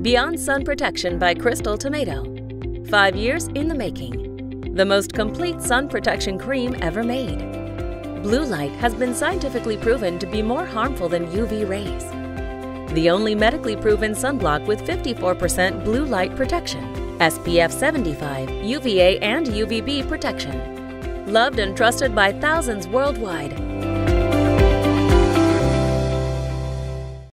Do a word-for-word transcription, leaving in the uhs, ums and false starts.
Beyond Sun Protection by Crystal Tomato. Five years in the making. The most complete sun protection cream ever made. Blue light has been scientifically proven to be more harmful than U V rays. The only medically proven sunblock with fifty-four percent blue light protection, S P F seventy-five, U V A and U V B protection. Loved and trusted by thousands worldwide,